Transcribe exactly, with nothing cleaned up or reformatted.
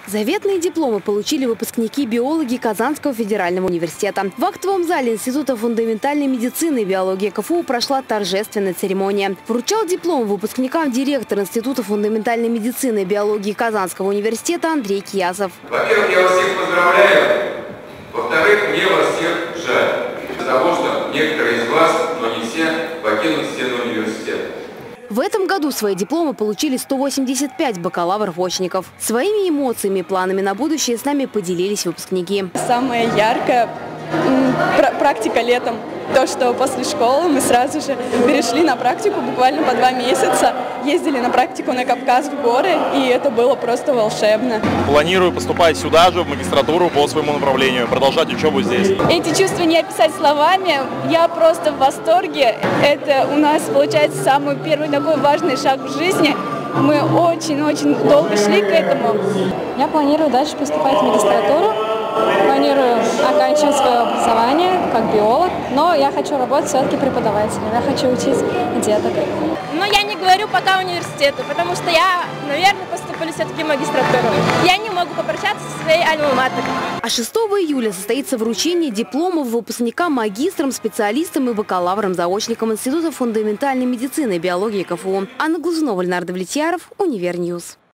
Заветные дипломы получили выпускники биологии Казанского федерального университета. В актовом зале Института фундаментальной медицины и биологии КФУ прошла торжественная церемония. Вручал диплом выпускникам директор Института фундаментальной медицины и биологии Казанского университета Андрей Киязов. Во-первых, я вас всех поздравляю. Во-вторых, мне вас всех жаль. Из-за того, что некоторые из вас, но не все, покинут стены университета. В этом году свои дипломы получили сто восемьдесят пять бакалавров-очников. Своими эмоциями и планами на будущее с нами поделились выпускники. Самая яркая практика летом. То, что после школы мы сразу же перешли на практику, буквально по два месяца. Ездили на практику на Кавказ в горы, и это было просто волшебно. Планирую поступать сюда же, в магистратуру по своему направлению, продолжать учебу здесь. Эти чувства не описать словами. Я просто в восторге. Это у нас, получается, самый первый такой важный шаг в жизни. Мы очень-очень долго шли к этому. Я планирую дальше поступать в магистратуру. Планирую оканчивать свое образование как биолог, но я хочу работать все-таки преподавателем, я хочу учить деток. Но я не говорю пока университету, потому что я, наверное, поступлю все-таки в магистратуру. Я не могу попрощаться со своей альма-матер. А шестого июля состоится вручение дипломов выпускникам, магистрам, специалистам и бакалаврам-заочникам Института фундаментальной медицины и биологии КФУ. Анна Глазунова, Леонард Влетьяров, Универньюз.